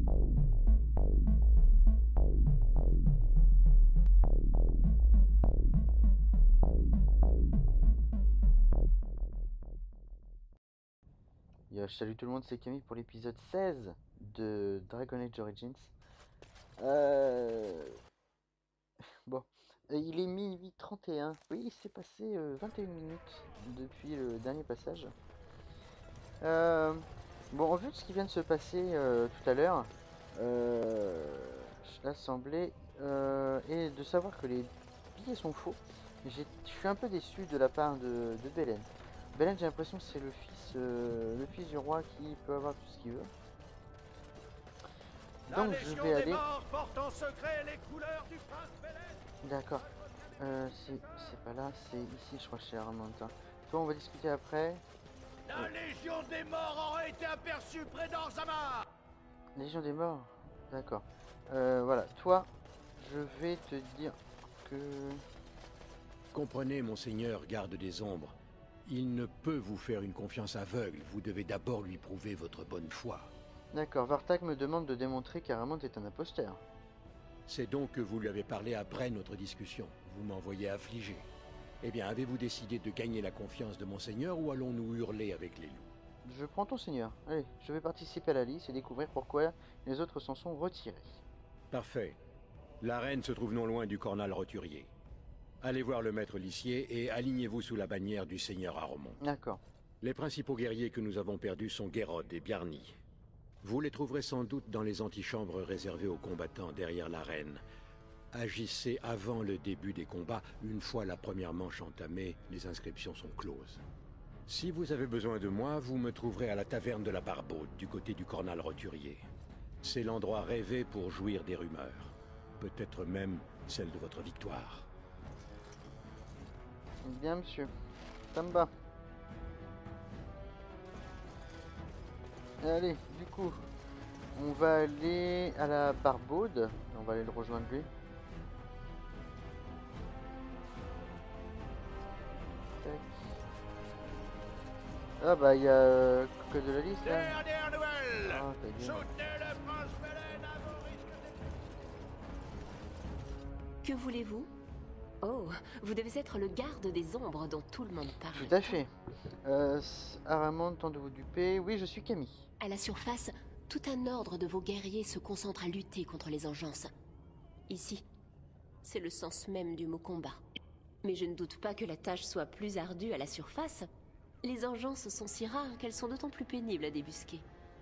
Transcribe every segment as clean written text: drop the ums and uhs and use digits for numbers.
Salut tout le monde, c'est Camille pour l'épisode 16 de Dragon Age Origins. Bon, il est minuit 31. Oui, il s'est passé 21 minutes depuis le dernier passage. Bon, en vue de ce qui vient de se passer tout à l'heure, l'Assemblée, et de savoir que les billets sont faux, je suis un peu déçu de la part de Belen. Belen, j'ai l'impression que c'est le fils du roi qui peut avoir tout ce qu'il veut. Donc je vais aller. Porte en secret les couleurs du prince Belen. D'accord. C'est pas là, c'est ici, je crois, chez Armanta. Toi, on va discuter après. La Légion des morts aurait été aperçue près d'Orzama. Légion des morts. D'accord. Voilà. Toi, je vais te dire que. Comprenez, monseigneur, garde des ombres. Il ne peut vous faire une confiance aveugle. Vous devez d'abord lui prouver votre bonne foi. D'accord. Vartag me demande de démontrer qu'Aramant est un imposteur. C'est donc que vous lui avez parlé après notre discussion. Vous m'envoyez affligé. Eh bien, avez-vous décidé de gagner la confiance de monseigneur ou allons-nous hurler avec les loups? Je prends ton seigneur. Allez, je vais participer à la liste et découvrir pourquoi les autres s'en sont retirés. Parfait. L'arène se trouve non loin du cornal roturier. Allez voir le maître lissier et alignez-vous sous la bannière du seigneur Aromont. D'accord. Les principaux guerriers que nous avons perdus sont Gérod et Bjarni. Vous les trouverez sans doute dans les antichambres réservées aux combattants derrière l'arène. Agissez avant le début des combats. Une fois la première manche entamée, les inscriptions sont closes. Si vous avez besoin de moi, vous me trouverez à la taverne de la Barbaude, du côté du cornal roturier. C'est l'endroit rêvé pour jouir des rumeurs. Peut-être même celle de votre victoire. Bien, monsieur. Ça me va. Allez, du coup, on va aller à la Barbaude. On va aller le rejoindre lui. Tac. Ah bah il y a que de la liste là. Dernière nouvelle. Ah, ta gueule. Soutenez le prince Belen à vos risques et Que voulez-vous? Oh, vous devez être le garde des ombres dont tout le monde parle. Tout à fait. Aramond tente de vous duper. Oui, je suis Camille. À la surface, tout un ordre de vos guerriers se concentre à lutter contre les engences. Ici, c'est le sens même du mot combat. Mais je ne doute pas que la tâche soit plus ardue à la surface. Les engences sont si rares qu'elles sont d'autant plus pénibles à débusquer.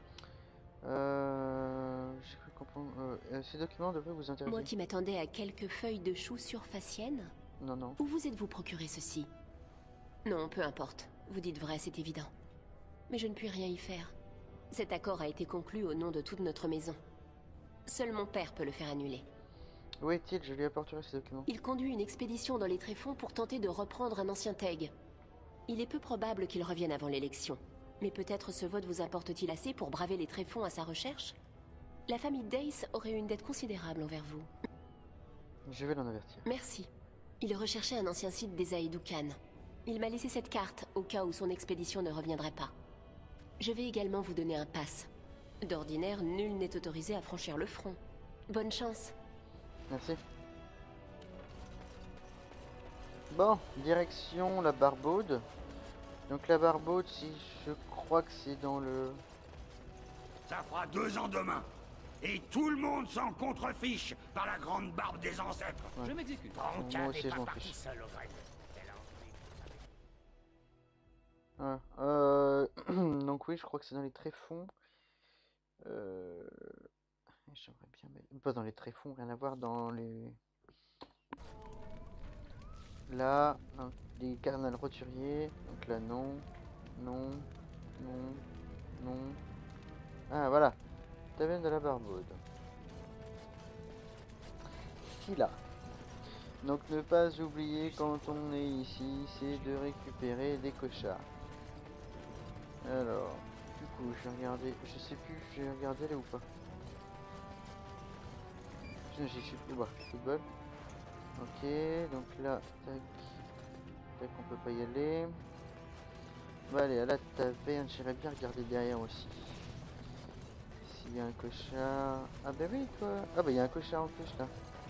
J'ai cru comprendre. Ces documents devraient vous intéresser. Moi qui m'attendais à quelques feuilles de chou surfaciennes. Non, non. Où vous êtes-vous procuré ceci? Non, peu importe. Vous dites vrai, c'est évident. Mais je ne puis rien y faire. Cet accord a été conclu au nom de toute notre maison. Seul mon père peut le faire annuler. Où est-il? Je lui apporterai ces documents. Il conduit une expédition dans les tréfonds pour tenter de reprendre un ancien Teg. Il est peu probable qu'il revienne avant l'élection. Mais peut-être ce vote vous apporte-t-il assez pour braver les tréfonds à sa recherche? La famille Dace aurait une dette considérable envers vous. Je vais l'en avertir. Merci. Il recherchait un ancien site des Aedoukan. Il m'a laissé cette carte au cas où son expédition ne reviendrait pas. Je vais également vous donner un pass. D'ordinaire, nul n'est autorisé à franchir le front. Bonne chance. Merci. Bon, direction la Barbaude. Donc la Barbaude, si je crois que c'est dans le... Ça fera 2 ans demain. Et tout le monde s'en contrefiche par la grande barbe des ancêtres. Ouais. Je m'exécute. Moi Branca aussi, n'est je pas m'en parti fiche. seul au vrai. Ouais. Donc oui, je crois que c'est dans les tréfonds. J'aimerais bien... Pas dans les tréfonds, rien à voir dans les... Là, donc, les carnals roturiers. Donc là, non. Non. Non. Non. Ah, voilà. Taverne de la Barbaude. Ici, là. Donc ne pas oublier quand on est ici, c'est de récupérer des cochards. Alors, du coup, je vais regarder, je sais plus, j'ai regardé là ou pas. J'y suis plus, bah, football. Ok, donc là, tac, tac, on peut pas y aller. Bah allez, à la taverne, j'irais bien regarder derrière aussi. Si il y a un cochard. Ah bah oui, toi. Ah bah il y a un cochard en plus là.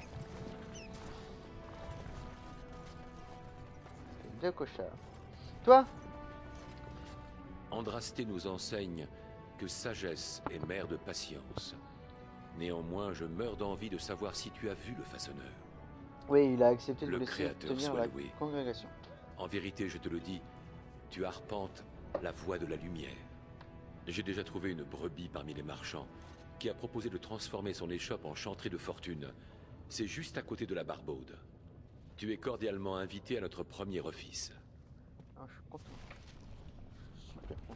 Deux cochards. Toi? Andrasté nous enseigne que sagesse est mère de patience. Néanmoins, je meurs d'envie de savoir si tu as vu le façonneur. Oui, il a accepté de Le laisser Créateur tenir soit la loué. congrégation. En vérité, je te le dis, tu arpentes la voie de la lumière. J'ai déjà trouvé une brebis parmi les marchands qui a proposé de transformer son échoppe en chanterie de fortune. C'est juste à côté de la Barbaude. Tu es cordialement invité à notre premier office. Ah, je suis content. Super content.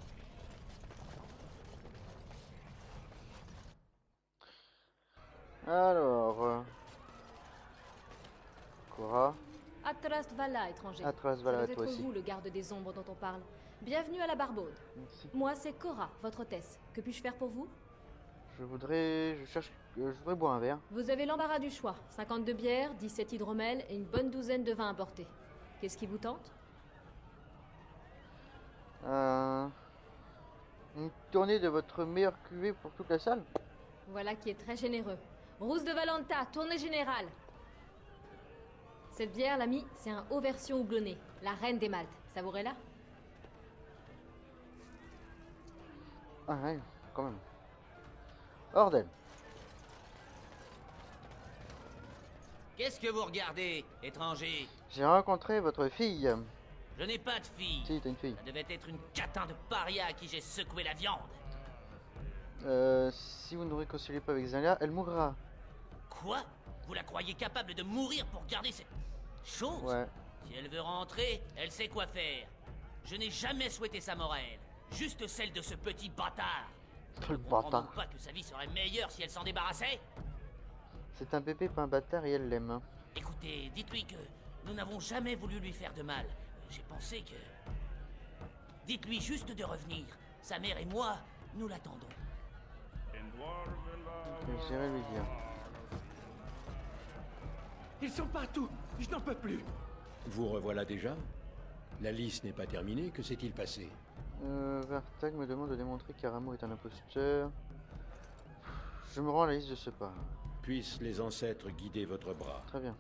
Alors, Cora, Atrast Vala, étranger. Atrast Vala, Ça doit toi être aussi. vous, le garde des ombres dont on parle. Bienvenue à la Barbaude. Merci. Moi, c'est Cora, votre hôtesse. Que puis-je faire pour vous? Je voudrais boire un verre. Vous avez l'embarras du choix. 52 bières, 17 hydromels et une bonne douzaine de vins importés. Qu'est-ce qui vous tente? Une tournée de votre meilleur cuvée pour toute la salle. Voilà qui est très généreux. Rousse de Valenta, tournée générale. Cette bière, l'ami, c'est un haut version houblonné. La reine des maltes. Savourez-la? Ah ouais, quand même. Orden. Qu'est-ce que vous regardez, étranger? J'ai rencontré votre fille. Je n'ai pas de fille. Si, t'as une fille. Ça devait être une catin de paria à qui j'ai secoué la viande. Si vous ne vous réconciliez pas avec Zalia, elle mourra. Quoi? Vous la croyez capable de mourir pour garder cette chose? Ouais. Si elle veut rentrer, elle sait quoi faire. Je n'ai jamais souhaité sa mort à elle. Juste celle de ce petit bâtard. Le Ne comprends bâtard. donc pas que sa vie serait meilleure si elle s'en débarrassait? C'est un bébé, pas un bâtard, et elle l'aime. Hein. Écoutez, dites-lui que nous n'avons jamais voulu lui faire de mal. J'ai pensé que... Dites-lui juste de revenir. Sa mère et moi, nous l'attendons. J'irai lui dire. Ils sont partout. Je n'en peux plus. Vous revoilà déjà? La liste n'est pas terminée, que s'est-il passé? Vartag me demande de démontrer qu'Aramo est un imposteur. Je me rends à la liste de ce pas. Puissent les ancêtres guider votre bras. Très bien.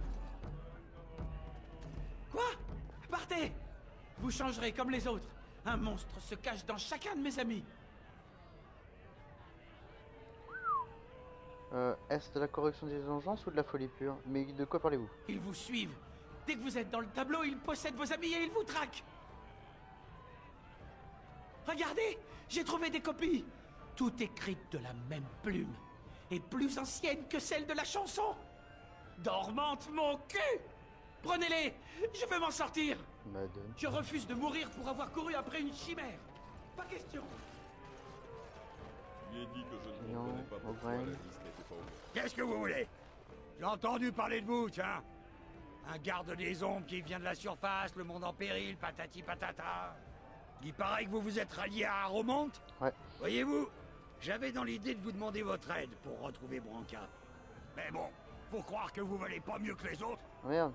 Quoi? Partez! Vous changerez comme les autres. Un monstre se cache dans chacun de mes amis. Est-ce de la corruption des vengeances ou de la folie pure? Mais de quoi parlez-vous? Ils vous suivent. Dès que vous êtes dans le tableau, ils possèdent vos amis et ils vous traquent. Regardez, j'ai trouvé des copies. Toutes écrites de la même plume. Et plus anciennes que celle de la chanson. Dormante, mon cul! Prenez-les! Je veux m'en sortir! Madame. Je refuse de mourir pour avoir couru après une chimère. Pas question. Je lui ai dit que je ne Non, comprenais pas pourquoi O'Brien. la liste n'était pas ouverte. Qu'est-ce que vous voulez? J'ai entendu parler de vous, tiens. Un garde des ombres qui vient de la surface, le monde en péril, patati patata. Il paraît que vous vous êtes rallié à Romont. Ouais. Voyez-vous, j'avais dans l'idée de vous demander votre aide pour retrouver Branca. Mais bon, faut croire que vous valez pas mieux que les autres. Merde.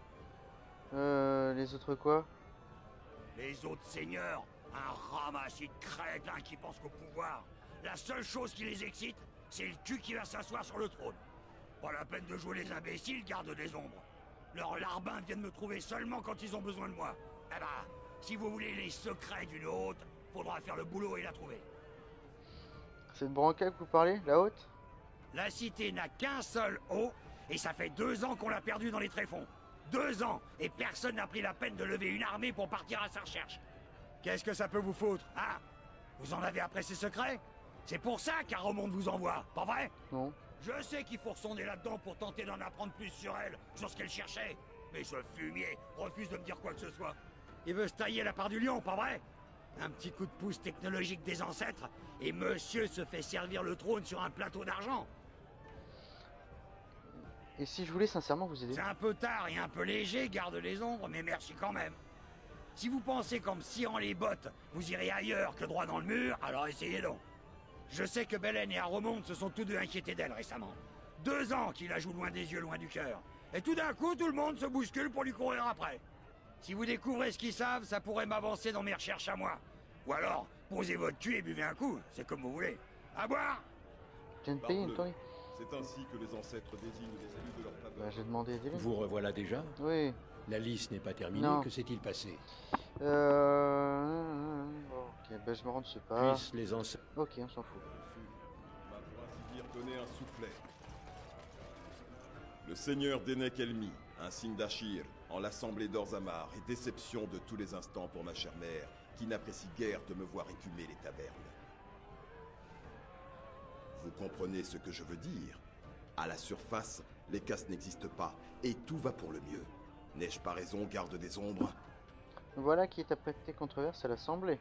Les autres quoi? Les autres seigneurs, un ramassis de crétins qui pensent qu'au pouvoir, la seule chose qui les excite, c'est le cul qui va s'asseoir sur le trône. Pas la peine de jouer les imbéciles, garde des ombres. Leurs larbins viennent me trouver seulement quand ils ont besoin de moi. Eh bah, si vous voulez les secrets d'une haute, faudra faire le boulot et la trouver. C'est de Branca que vous parlez? La haute? La cité n'a qu'un seul haut, et ça fait 2 ans qu'on l'a perdu dans les tréfonds. 2 ans, et personne n'a pris la peine de lever une armée pour partir à sa recherche. Qu'est-ce que ça peut vous foutre, hein? Vous en avez après ses secrets? C'est pour ça qu'Aromonde vous envoie, pas vrai? Non. Je sais qu'il faut ressonder là-dedans pour tenter d'en apprendre plus sur elle, sur ce qu'elle cherchait. Mais ce fumier refuse de me dire quoi que ce soit. Il veut se tailler la part du lion, pas vrai? Un petit coup de pouce technologique des ancêtres, et monsieur se fait servir le trône sur un plateau d'argent. Et si je voulais sincèrement vous aider? C'est un peu tard et un peu léger, garde les ombres, mais merci quand même. Si vous pensez qu'en me sciant les bottes, vous irez ailleurs que droit dans le mur, alors essayez donc. Je sais que Belen et Aromonde se sont tous deux inquiétés d'elle récemment. 2 ans qu'il la joue loin des yeux, loin du cœur. Et tout d'un coup, tout le monde se bouscule pour lui courir après. Si vous découvrez ce qu'ils savent, ça pourrait m'avancer dans mes recherches à moi. Ou alors, posez votre cul et buvez un coup, c'est comme vous voulez. À boire. Je viens de payer une Parle-le. tournée. C'est ainsi que les ancêtres désignent les élus de leur faveur. Bah, j'ai demandé des Vous revoilà déjà? Oui. La liste n'est pas terminée, Non. que s'est-il passé? Ok, bah je me rends dessus pas. Puissent les ancêtres... Ok, on s'en fout. M'a pour ainsi dire donné un soufflet. Le seigneur d'Enek Elmi, un signe d'Achir, en l'assemblée d'Orzamar, et déception de tous les instants pour ma chère mère, qui n'apprécie guère de me voir écumer les tavernes. Vous comprenez ce que je veux dire? À la surface, les castes n'existent pas, et tout va pour le mieux. N'ai-je pas raison, garde des ombres? Voilà qui est apprêté controverse à l'Assemblée.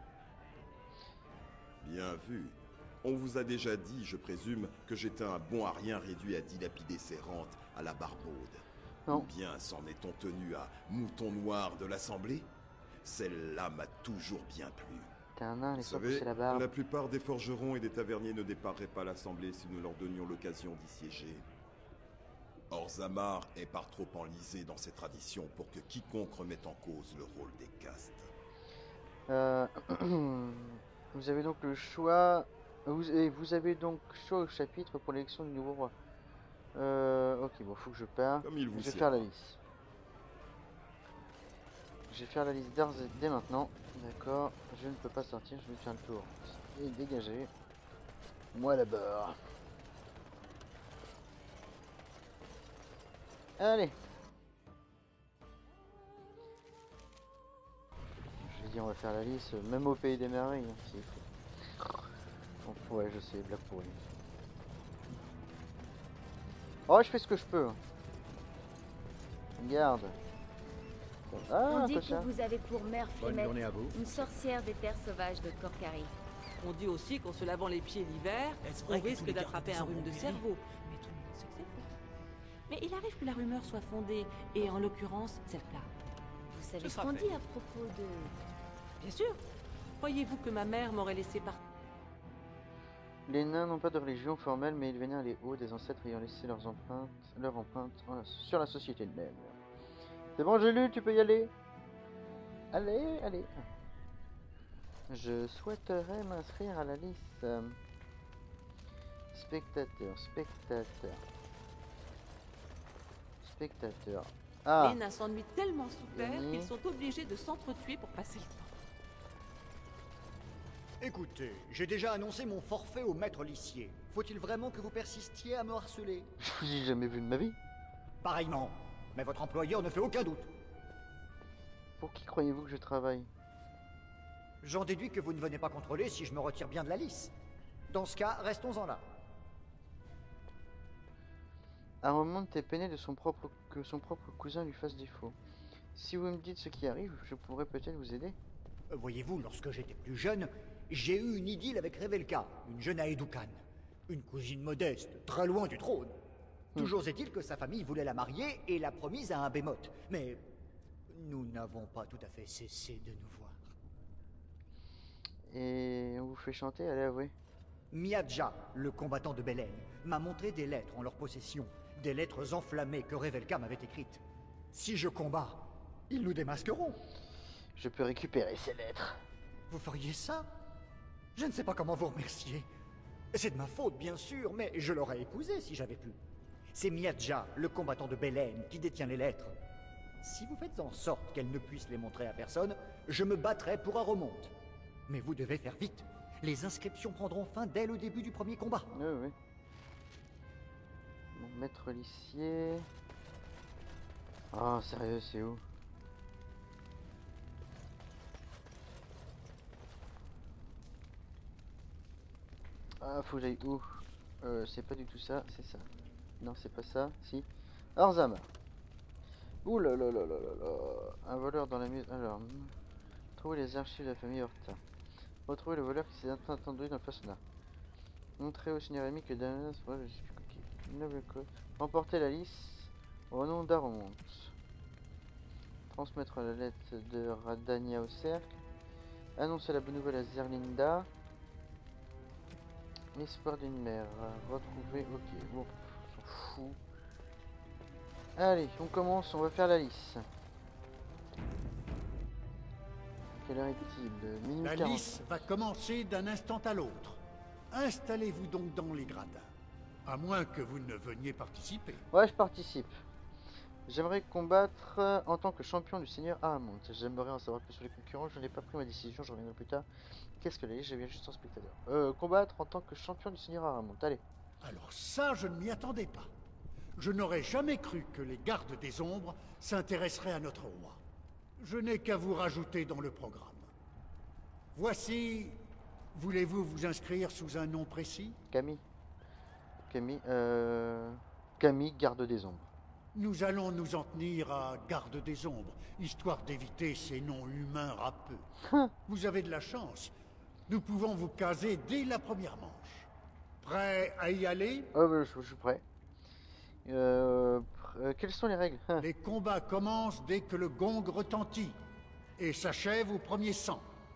Bien vu. On vous a déjà dit, je présume, que j'étais un bon à rien réduit à dilapider ses rentes à la barbaude. Non. Ou bien s'en est-on tenu à mouton noir de l'Assemblée? Celle-là m'a toujours bien plu. T'es un nain, Vous laisse-moi savez, pousser la barbe. la plupart des forgerons et des taverniers ne dépareraient pas l'Assemblée si nous leur donnions l'occasion d'y siéger. Orzamar est par trop enlisé dans ses traditions pour que quiconque remette en cause le rôle des castes. Vous avez donc le choix. Vous avez donc choix au chapitre pour l'élection du nouveau roi. Ok, bon, faut que je parte. Comme il vous Je vais sied. faire la liste. Je vais faire la liste dès maintenant. D'accord. Je ne peux pas sortir, je vais faire le tour. Et dégager. Moi là-bas. Allez. Je dis on va faire la liste, même au pays des merveilles, hein, c'est fou. Bon, ouais, je sais, blague pourrie. Oh, je fais ce que je peux. Regarde. Ah, On un dit que clochard. vous avez pour mère Bonne Flémette, journée à vous. une sorcière des terres sauvages de Corcari. On dit aussi qu'en se lavant les pieds l'hiver, Est-ce on vrai que tous risque les d'attraper un gardes rhume de sont cerveau. Mais tout le monde sait que c'est faux. Mais il arrive que la rumeur soit fondée, et en l'occurrence, c'est le cas. Vous savez Ce ce sera qu'on fait. dit à propos de... Bien sûr. Croyez-vous que ma mère m'aurait laissé partir? Les nains n'ont pas de religion formelle, mais ils vénèrent les hauts des ancêtres ayant laissé leurs empreintes sur la société elle-même. C'est bon, j'ai lu, tu peux y aller. Allez, allez. Je souhaiterais m'inscrire à la liste. Spectateur, spectateur. Spectateur. Ah, Les nains s'ennuient tellement sous terre Denis. qu'ils sont obligés de s'entretuer pour passer le temps. Écoutez, j'ai déjà annoncé mon forfait au maître lissier. Faut-il vraiment que vous persistiez à me harceler? je vous ai jamais vu de ma vie. Pareillement. Mais votre employeur ne fait aucun doute. Pour qui croyez-vous que je travaille? J'en déduis que vous ne venez pas contrôler si je me retire bien de la lice. Dans ce cas, restons-en là. Armand est peiné de que son propre cousin lui fasse défaut. Si vous me dites ce qui arrive, je pourrais peut-être vous aider. Voyez-vous, lorsque j'étais plus jeune, j'ai eu une idylle avec Revelka, une jeune Aedoukan. Une cousine modeste, très loin du trône. Toujours est-il que sa famille voulait la marier et l'a promise à un bémote. Mais nous n'avons pas tout à fait cessé de nous voir. Et on vous fait chanter, allez avouer. Miadja, le combattant de Belen, m'a montré des lettres en leur possession. Des lettres enflammées que Revelka m'avait écrites. Si je combats, ils nous démasqueront. Je peux récupérer ces lettres. Vous feriez ça? Je ne sais pas comment vous remercier. C'est de ma faute, bien sûr, mais je l'aurais épousée si j'avais pu. C'est Miadja, le combattant de Belen, qui détient les lettres. Si vous faites en sorte qu'elle ne puisse les montrer à personne, je me battrai pour un remonte. Mais vous devez faire vite. Les inscriptions prendront fin dès le début du premier combat. Oui, oui. Bon, maître lissier. Oh, sérieux, c'est où? Ah, faut que j'aille où? C'est pas du tout ça, c'est ça. Non, c'est pas ça, si. Orzamar. Ouh là là là là là là. Un voleur dans la maison. Alors, trouver les archives de la famille Horta. Retrouver le voleur qui s'est attendu dans le personnage. Montrer au seigneur Rémi que Danas. Ouais, je sais plus qui. Noble code. Remporter la liste au nom d'Armont. Transmettre la lettre de Radania au cercle. Annoncer la bonne nouvelle à Zerlinda. L'espoir d'une mère. Retrouver. Ok, bon, on s'en fout. Allez, on commence, on va faire la liste. Quelle heure est-il? Minuit La 40. lice va commencer d'un instant à l'autre. Installez-vous donc dans les gradins. À moins que vous ne veniez participer. Ouais, je participe. J'aimerais combattre en tant que champion du Seigneur Aramont. J'aimerais en savoir plus sur les concurrents. Je n'ai pas pris ma décision, je reviendrai plus tard. Qu'est-ce que j'ai bien juste en spectateur. Combattre en tant que champion du Seigneur Aramont. Allez. Alors ça, je ne m'y attendais pas. Je n'aurais jamais cru que les gardes des ombres s'intéresseraient à notre roi. Je n'ai qu'à vous rajouter dans le programme. Voici... Voulez-vous vous inscrire sous un nom précis? Camille. Camille, garde des ombres. Nous allons nous en tenir à garde des ombres, histoire d'éviter ces noms humains râpeux. Vous avez de la chance. Nous pouvons vous caser dès la première manche. Prêt à y aller? Je suis prêt. Quelles sont les règles? Les combats commencent dès que le gong retentit et s'achèvent au premier sang.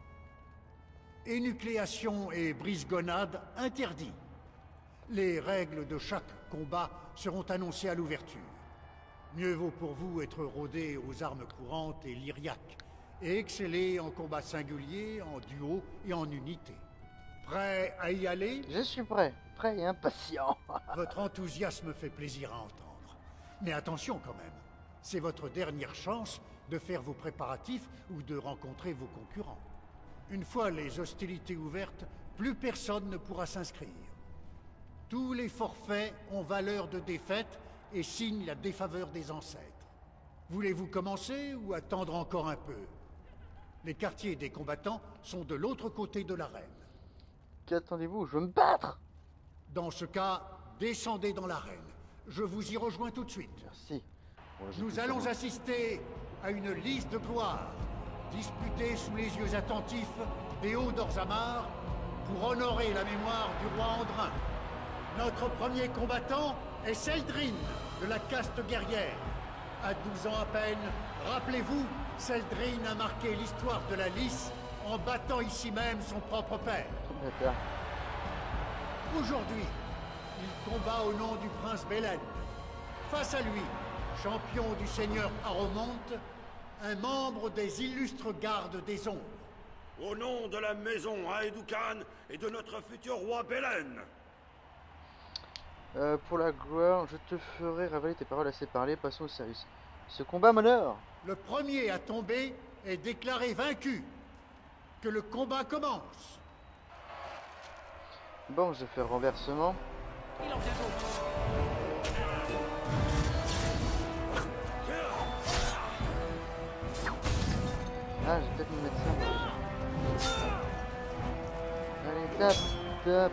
Énucléation et brise-gonade interdits. Les règles de chaque combat seront annoncées à l'ouverture. Mieux vaut pour vous être rodé aux armes courantes et lyriaques, et exceller en combat singulier, en duo et en unité. Prêt à y aller? Je suis prêt, prêt et impatient. Votre enthousiasme fait plaisir à entendre. Mais attention quand même, c'est votre dernière chance de faire vos préparatifs ou de rencontrer vos concurrents. Une fois les hostilités ouvertes, plus personne ne pourra s'inscrire. Tous les forfaits ont valeur de défaite et signent la défaveur des ancêtres. Voulez-vous commencer ou attendre encore un peu? Les quartiers des combattants sont de l'autre côté de l'arène. Qu'attendez-vous? Je veux me battre! Dans ce cas, descendez dans l'arène. Je vous y rejoins tout de suite. Merci. Bon, nous allons assister à une liste de gloire, disputée sous les yeux attentifs des hauts d'Orzammar pour honorer la mémoire du roi Andrin. Notre premier combattant est Seldrin, de la caste guerrière. À 12 ans à peine, rappelez-vous, Seldrin a marqué l'histoire de la Lys en battant ici même son propre père. Aujourd'hui, il combat au nom du prince Belen. Face à lui, champion du seigneur Aromonte, un membre des illustres gardes des ombres. Au nom de la maison Aedoukan et de notre futur roi Belen. Pour la gloire, je te ferai ravaler tes paroles assez parlées, passons au service. Ce combat m'honore. Le premier à tomber est déclaré vaincu. Que le combat commence. Bon, je fais renversement. Il en vient d'autres. Ah, je vais peut-être me mettre ça. Allez, tape, tape.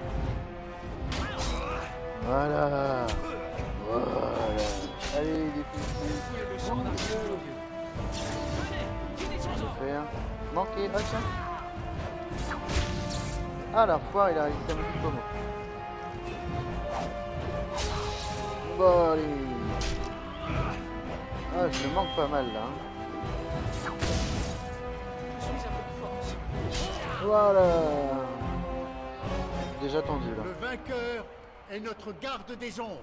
Voilà. Voilà. Allez, définitif. Super. Manqué. Ah, tiens. Ah, la foire, il a réussi à me dire comment. Bon, allez. Ah, je le manque pas mal là. Voilà. Déjà tendu là. Le vainqueur est notre garde des ombres.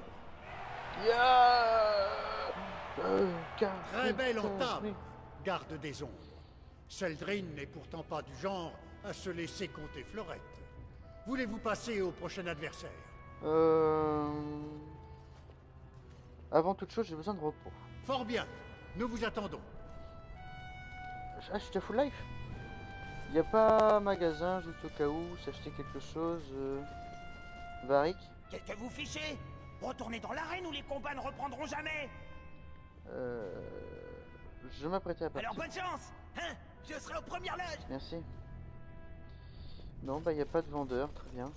Très belle entame, garde des ombres. Seldrin n'est pourtant pas du genre à se laisser compter fleurette. Voulez-vous passer au prochain adversaire? Avant toute chose, j'ai besoin de repos. Fort bien, nous vous attendons. Ah, je suis à full life. Il n'y a pas magasin, juste au cas où, s'acheter quelque chose. Varric. Qu'est-ce que vous fichez? Retournez dans l'arène où les combats ne reprendront jamais. Je m'apprêtais à partir. Alors bonne chance, hein? Je serai aux premières loges. Merci. Non, bah il n'y a pas de vendeur, très bien.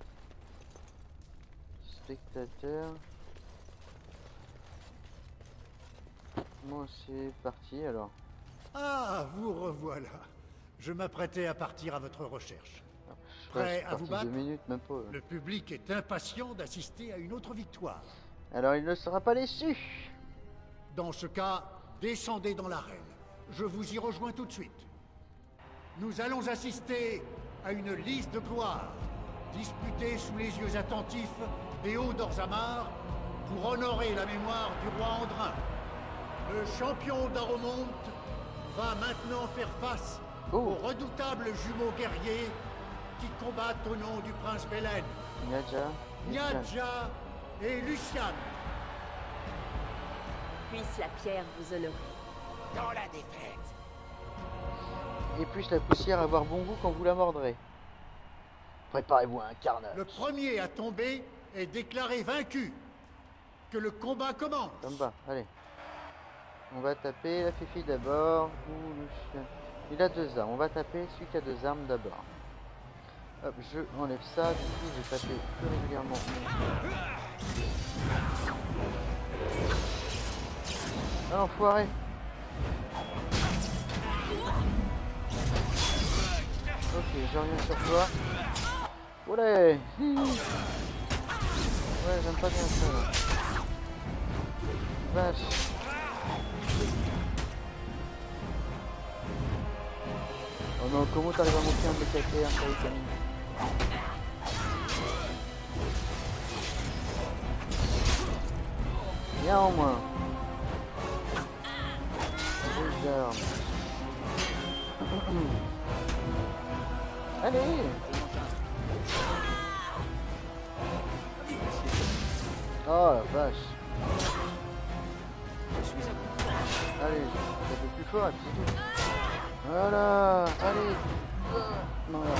Spectateur. Bon, c'est parti alors. Ah, vous revoilà. Je m'apprêtais à partir à votre recherche. Prêt à vous battre? 2 minutes, même pas. Le public est impatient d'assister à une autre victoire. Alors il ne sera pas déçu. Dans ce cas, descendez dans l'arène. Je vous y rejoins tout de suite. Nous allons assister à une liste de gloire, disputée sous les yeux attentifs des hauts d'Orzammar pour honorer la mémoire du roi Andrin. Le champion d'Aromonte va maintenant faire face aux redoutables jumeaux guerriers qui combattent au nom du prince Belen. Nyadja et Luciane. Puisse la pierre vous honorer. Dans la défaite. Et puisse la poussière avoir bon goût quand vous la mordrez. Préparez-vous à un carnage. Le premier à tomber est déclaré vaincu. Que le combat commence. Combat, allez. On va taper la Fifi d'abord. Ou le chien. Il a 2 armes. On va taper celui qui a 2 armes d'abord. Hop, je enlève ça. Du coup, je vais taper plus régulièrement. Ah, l'enfoiré. Ok, je reviens sur toi. Olé. Ouais, j'aime pas bien ça. Là. Vache. Oh non, comment t'arrives à monter un BKT, un Kaïkani? Viens en moins. Des armes. Allez. Oh la vache. Allez, un peu plus fort, c'est tout. Voilà, allez. Non, là.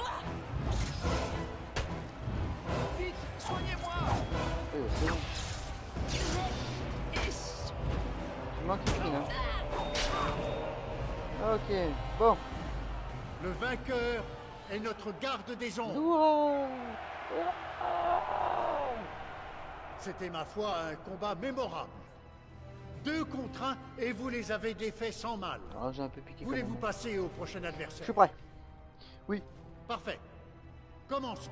Vite, soignez-moi. C'est bon. Tu manques une fille, hein. Ok, bon. Le vainqueur est notre garde des ombres. Ouah. C'était ma foi un combat mémorable. 2 contre 1 et vous les avez défaits sans mal. Ah, j'ai un peu piqué. Voulez-vous passer au prochain adversaire? Je suis prêt. Oui. Parfait. Commençons.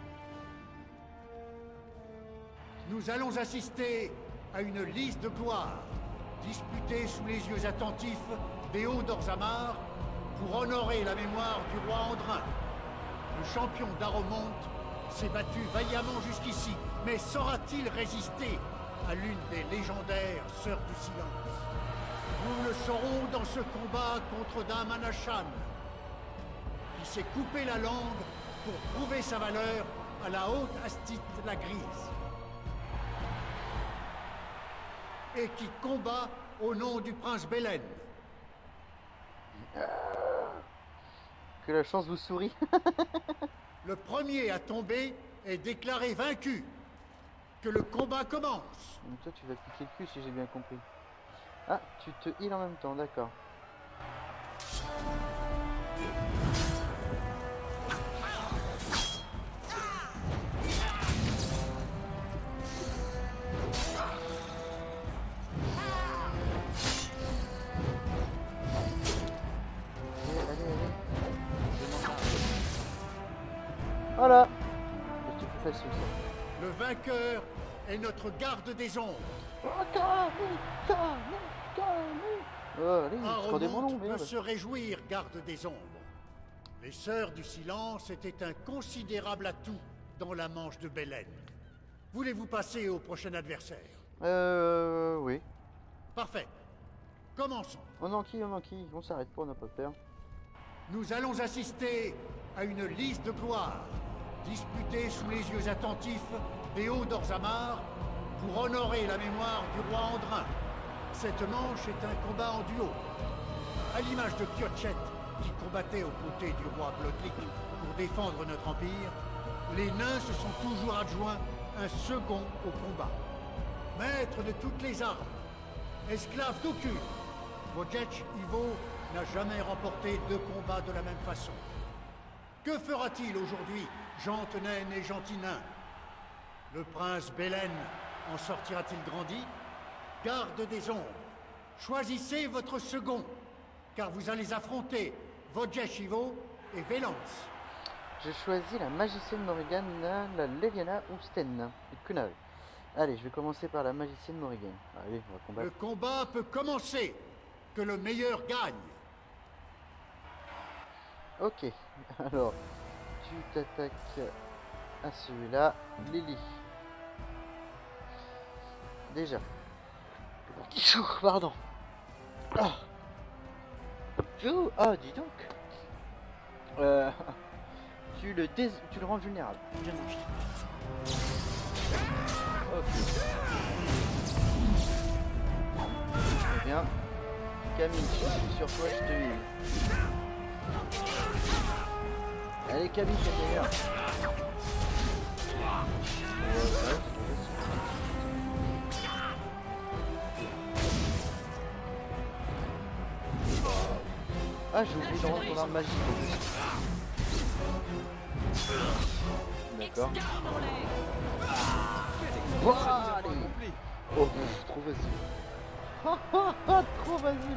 Nous allons assister à une liste de gloire, disputée sous les yeux attentifs des hauts d'Orzammar pour honorer la mémoire du roi Andrin. Le champion d'Aromonte s'est battu vaillamment jusqu'ici, mais saura-t-il résister à l'une des légendaires Sœurs du Silence? Nous le saurons dans ce combat contre Dame Anachan, qui s'est coupé la langue pour prouver sa valeur à la haute Astite la Grise. Et qui combat au nom du prince Belen. Que la chance vous sourit. Le premier à tomber est déclaré vaincu. Que le combat commence. Donc toi tu vas piquer le cul si j'ai bien compris. Ah, tu te heal en même temps, d'accord. Voilà. C'est plus facile ça. Le vainqueur est notre garde des ombres. Oh, allez, Aromonte peut se réjouir, garde des ombres. Les Sœurs du Silence étaient un considérable atout dans la Manche de Belen. Voulez-vous passer au prochain adversaire? Oui. Parfait. Commençons. On enquille, on s'arrête pas, on n'a pas peur. Nous allons assister à une liste de gloire, disputée sous les yeux attentifs des hauts d'Orzammar pour honorer la mémoire du roi Andrin. Cette manche est un combat en duo. À l'image de Kyotchet, qui combattait aux côtés du roi Blodlik pour défendre notre empire, les nains se sont toujours adjoints un second au combat. Maître de toutes les armes, esclave d'aucune, Wojciech Iwo n'a jamais remporté 2 combats de la même façon. Que fera-t-il aujourd'hui, gentes naines et gentils nains? Le prince Belen en sortira-t-il grandi? Garde des ombres, choisissez votre second, car vous allez affronter Wojciech Iwo et Vélance. J'ai choisi la magicienne Morrigan, la Leliana ou Sten, et Kunal. Allez, je vais commencer par la magicienne Morrigan. Allez, on va combattre. Le combat peut commencer. Que le meilleur gagne. Ok, alors, tu t'attaques à celui-là, Lily. Déjà. Pardon. Ah, dis donc. tu le rends vulnérable. Je mange. Ok. Très bien. Camille, je suis sur toi, je te heal. Allez Camille, c'est meilleur. Ah, j'ai oublié de rendre ton arme magique en plus. D'accord. Oh, allez. Oh, trop facile. Trop facile.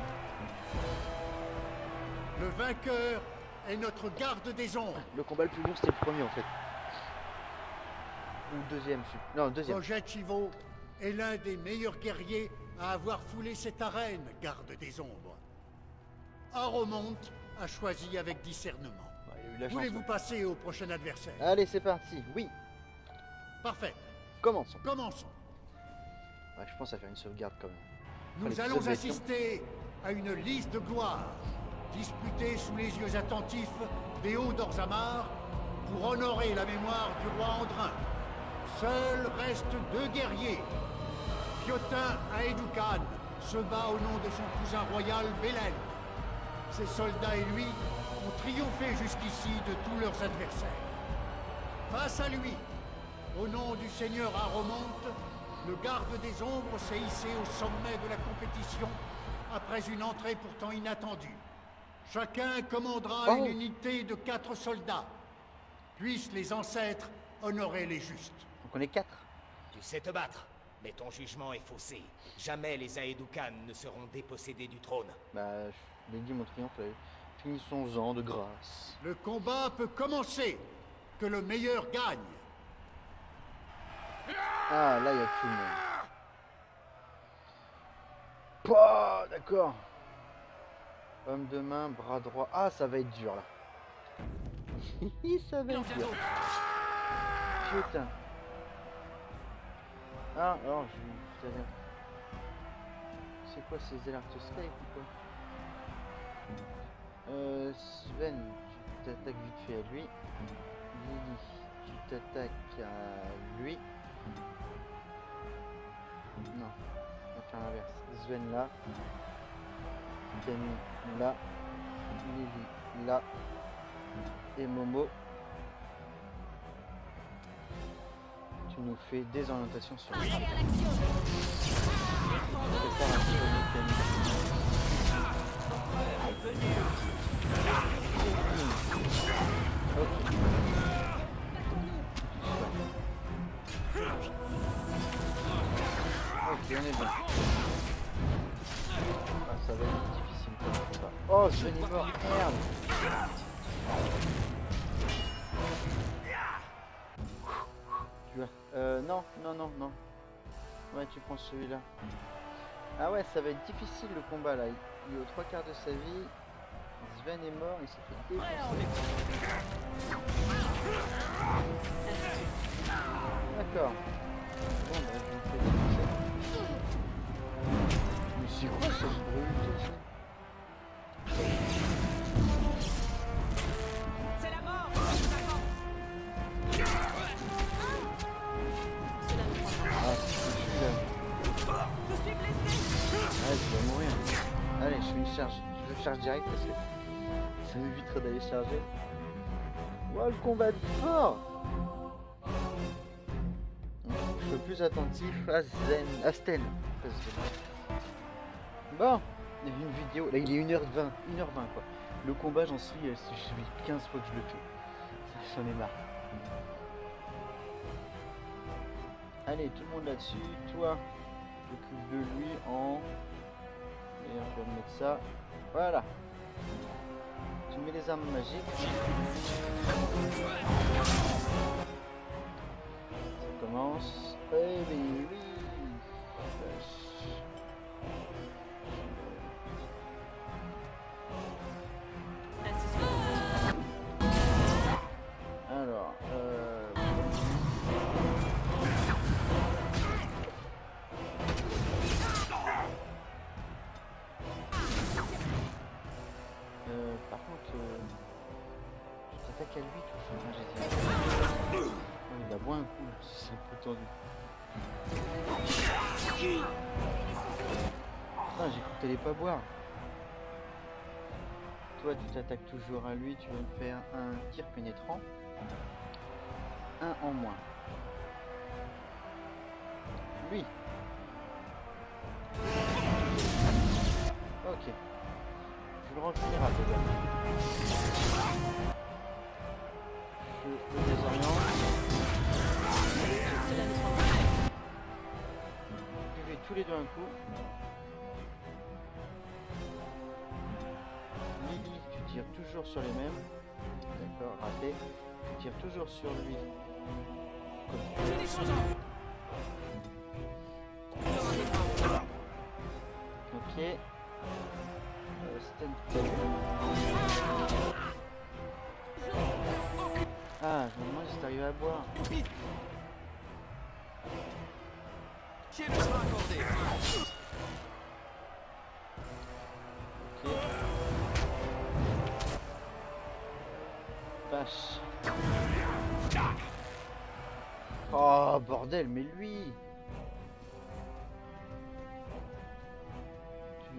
Le vainqueur est notre garde des ombres. Le combat le plus long, c'était le premier en fait. Ou le deuxième, je sais. Non, le deuxième. Roger Chivo est l'un des meilleurs guerriers à avoir foulé cette arène, garde des ombres. Aromont a choisi avec discernement. Bah, il y a eu la chance, Voulez-vous ouais. passer au prochain adversaire? Allez, c'est parti. Oui. Parfait. Commençons. Commençons. Ouais, je pense à faire une sauvegarde quand même. Nous Allez, allons sauvegarde. assister à une liste de gloire, disputée sous les yeux attentifs des hauts d'Orzammar pour honorer la mémoire du roi Andrin. Seuls restent 2 guerriers. Piotin Aedoukan se bat au nom de son cousin royal Belen. Ses soldats et lui ont triomphé jusqu'ici de tous leurs adversaires. Face à lui, au nom du seigneur Aromonte, le garde des ombres s'est hissé au sommet de la compétition après une entrée pourtant inattendue. Chacun commandera une unité de 4 soldats. Puissent les ancêtres honorer les justes. Donc on est 4. Tu sais te battre, mais ton jugement est faussé. Jamais les Aedoukan ne seront dépossédés du trône. Bah, je l'ai dit, mon triomphe, finissons-en de grâce. Le combat peut commencer. Que le meilleur gagne. Ah, là, il y a tout le monde. Pouah, d'accord. Homme de main, bras droit. Ah, ça va être dur, là. Ça va être dur. Putain. Ah, alors, je vais... C'est quoi ces alertes Skype ou quoi? Sven, tu t'attaques vite fait à lui. Lily, tu t'attaques à lui. Non, on va faire l'inverse. Sven là. Camille là. Lily là. Et Momo. Tu nous fais des orientations sur le Allez, à l'action. Prépare un petit peu de Camille. Ok. Ok, on est bon. Ah, ça va être difficile comme combat. Oh, je vais mort, merde. Tu vois. Non. Ouais, tu prends celui-là. Ah ouais, ça va être difficile le combat là. Il est aux 3 quarts de sa vie. Sven est mort, il s'est fait défoncer. D'accord. Bon, bah, je vais me fais défoncer. Mais c'est quoi ce brûle? C'est la mort. Ah, c'est celui-là. Je suis blessé. Ouais, je vais mourir. Allez, je fais une charge. Je veux charge direct parce que ça m'éviterait d'aller charger. Wow, le combat est fort. Je suis plus attentif à Sten. Bon, il y a une vidéo. Là, il est 1h20. 1h20 quoi. Le combat, j'en suis. Je suis 15 fois que je le fais. J'en ai marre. Allez, tout le monde là-dessus. Toi, t'occupes de lui en... D'ailleurs, je vais me mettre ça. Voilà. Tu mets les armes magiques. Ça commence. Eh bien, oui. Alors, par contre, tu t'attaques à lui, tu vois. C'est un peu tendu. Ah, j'ai cru que t'allais pas boire. Toi, tu t'attaques toujours à lui, tu vas me faire un tir pénétrant. Un en moins. Lui. Ok. Je le remplis rapidement. Je le désoriente. Je vais tous les deux un coup. Lily, tu tires toujours sur les mêmes. D'accord, raté. Tu tires toujours sur lui. Ok. Ah, je me demande si t'arrives à boire. Ok. Vache. Oh bordel, mais lui. Tu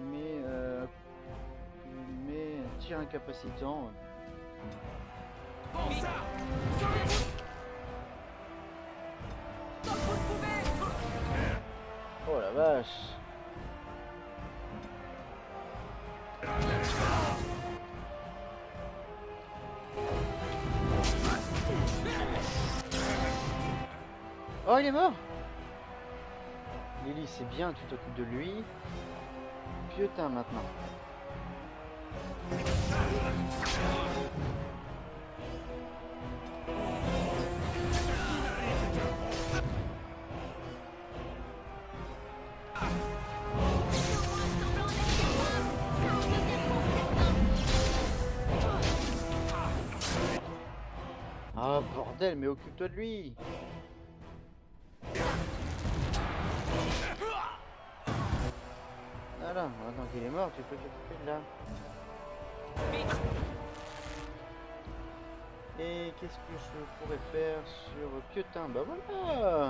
lui mets un tir incapacitant. Oh la vache. Oh, il est mort. Lily, c'est bien, tu t'occupes de lui. Piotin maintenant. Ah bordel, mais occupe-toi de lui. Voilà, maintenant qu'il est mort, tu peux t'occuper de là. Et qu'est-ce que je pourrais faire sur Piotin? Bah voilà.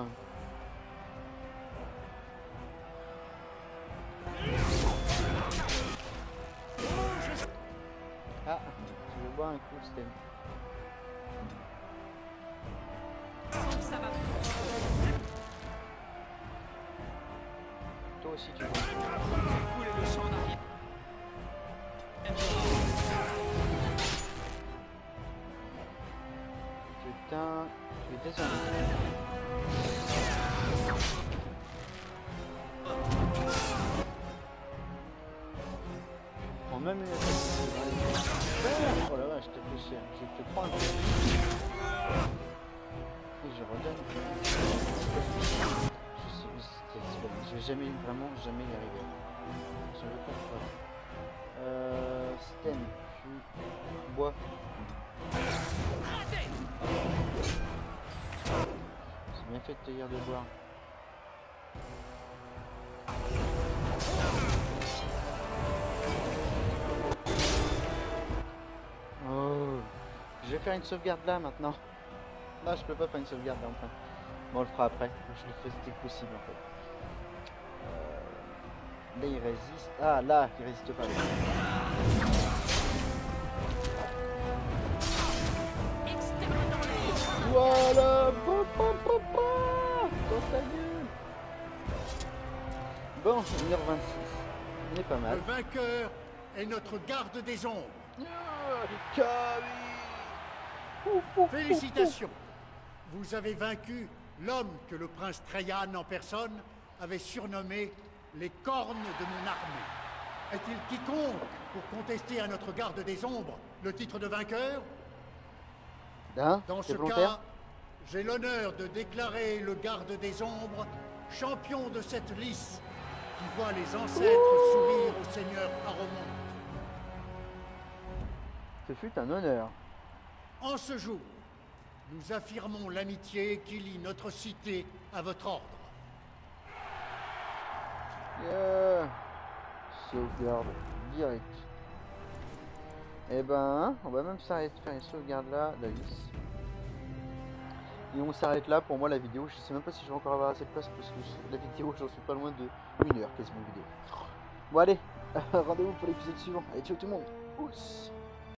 Ah, tu veux boire un coup, Sten? Toi aussi tu veux. Putain, tu es désolé. Prends même une attaque. Oh la vache, t'as fait cher. Je te prends un peu. Et je redonne. Je vais jamais, vraiment jamais y arriver. Je veux pas. Sten, tu bois. C'est bien fait de te dire de boire. Oh, je vais faire une sauvegarde là maintenant. Non, je peux pas faire une sauvegarde là enfin. Bon, on le fera après. Je le fais dès que possible en fait. Là il résiste. Ah là, il résiste pas. Voilà. Dans ta gueule. Bon, 1h26. On est pas mal. Le vainqueur est notre garde des ombres. Félicitations. Vous avez vaincu l'homme que le prince Trajan en personne avait surnommé les cornes de mon armée. Est-il quiconque pour contester à notre garde des ombres le titre de vainqueur? Dans ce cas, j'ai l'honneur de déclarer le garde des ombres champion de cette lice qui voit les ancêtres sourire au seigneur Aromonte. Ce fut un honneur. En ce jour, nous affirmons l'amitié qui lie notre cité à votre ordre. Sauvegarde direct. Eh ben, on va même s'arrêter de faire une sauvegarde là, la liste. Et on s'arrête là pour moi la vidéo. Je sais même pas si je vais encore avoir assez de place parce que la vidéo, j'en suis pas loin de 1 heure quasiment vidéo. Bon allez, rendez-vous pour l'épisode suivant. Allez, ciao tout le monde. Oups.